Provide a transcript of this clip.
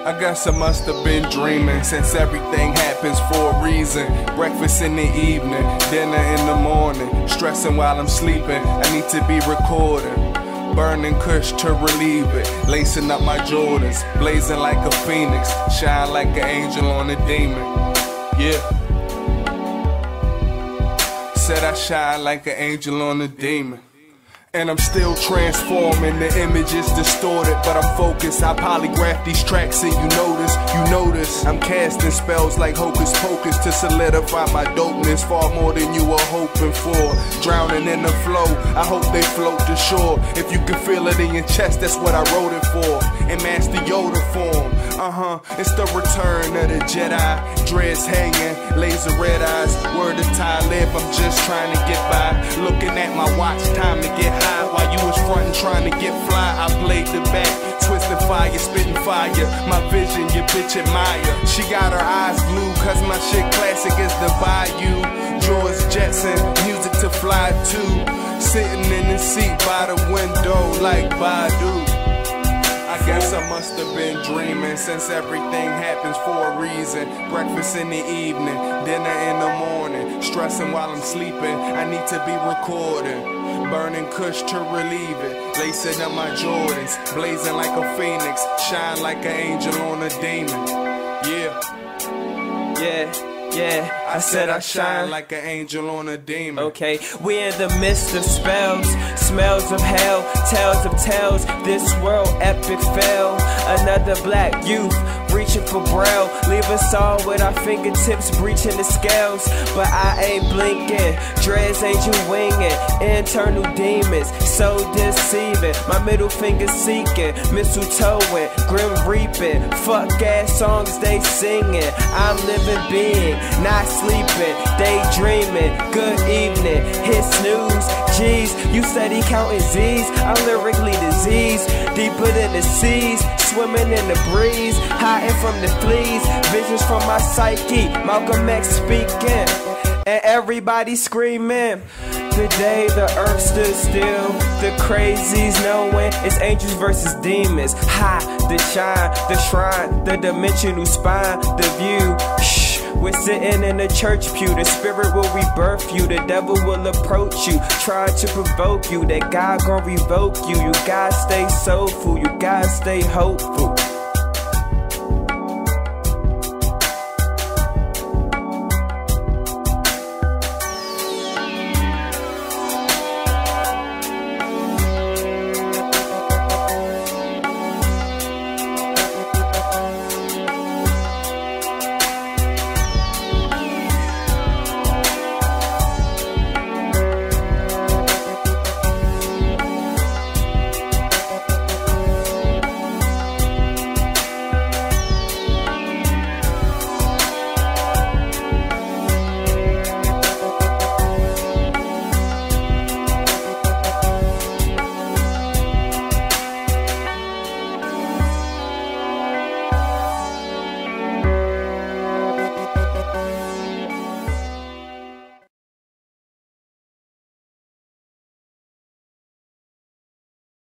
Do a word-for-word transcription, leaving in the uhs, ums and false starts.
I guess I must have been dreaming, since everything happens for a reason. Breakfast in the evening, dinner in the morning, stressing while I'm sleeping. I need to be recording, burning kush to relieve it, lacing up my Jordans, blazing like a phoenix, shine like an angel on a demon. Yeah, said I shine like an angel on a demon. And I'm still transforming, the image is distorted, but I'm focused. I polygraph these tracks and you notice, you notice I'm casting spells like hocus pocus to solidify my dopeness, far more than you were hoping for. Drowning in the flow, I hope they float to shore. If you can feel it in your chest, that's what I wrote it for. In Master Yoda form, uh-huh, it's the return of the Jedi. Dreads hanging, laser red eyes, word of Talib, I'm just trying to get by. Looking at my watch, time to get high. While you was frontin' trying to get fly, I played the back, twisting fire, spitting fire. My vision, your bitch admire. She got her eyes glued, cause my shit classic is the Bayou. George Jetson, music to fly to. Sitting in the seat by the window like Badu. I guess I must have been dreaming, since everything happens for a reason. Breakfast in the evening, dinner in the morning, stressing while I'm sleeping. I need to be recording, burning kush to relieve it, lacing up my Jordans, blazing like a phoenix, shine like an angel on a demon. Yeah, yeah. Yeah, I said I shine like an angel on a demon. Okay, we in the midst of spells, smells of hell, tales of tales. This world epic fail. Another black youth reaching for braille, leave us all with our fingertips breaching the scales. But I ain't blinking, dreads ain't you winging, internal demons so deceiving. My middle finger seeking, mistletoeing, grim reaping, fuck ass songs they singing. I'm living being, not sleeping, daydreaming. Good evening, hit snooze. Jeez, you steady counting Z's, I'm lyrically diseased, deeper than the seas, swimming in the breeze, hiding from the fleas, visions from my psyche, Malcolm X speaking, and everybody screaming. The day the earth stood still, the crazies knowing it's angels versus demons. Ha, the shine, the shrine, the dimensional spine, the view. Shh. We're sitting in a church pew, the spirit will rebirth you, the devil will approach you, try to provoke you, that God gon' revoke you. You gotta stay soulful, you gotta stay hopeful.